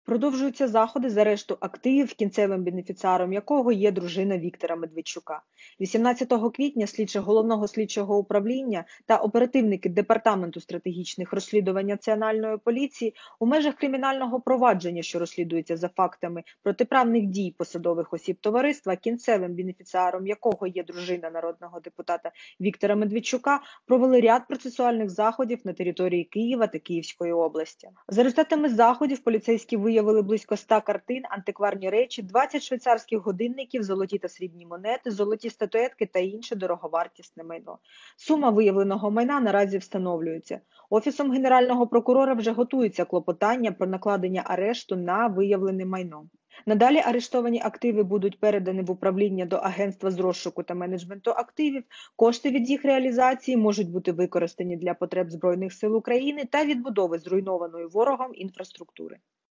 Продовжуються заходи з арешту активів, кінцевим бенефіціаром якого є дружина Віктора Медведчука. 18 квітня слідчі Головного слідчого управління та оперативники Департаменту стратегічних розслідувань Національної поліції у межах кримінального провадження, що розслідується за фактами протиправних дій посадових осіб товариства, кінцевим бенефіціаром якого є дружина народного депутата Віктора Медведчука, провели ряд процесуальних заходів на території Києва та Київської області. За результатами заходів поліцейські виявили близько 100 картин, антикварні речі, 20 швейцарських годинників, золоті та срібні монети, золоті статуетки та інше дороговартісне майно. Сума виявленого майна наразі встановлюється. Офісом Генерального прокурора вже готується клопотання про накладення арешту на виявлене майно. Надалі арештовані активи будуть передані в управління до Агентства з розшуку та менеджменту активів. Кошти від їх реалізації можуть бути використані для потреб Збройних сил України та відбудови зруйнованої ворогом інфраструктури.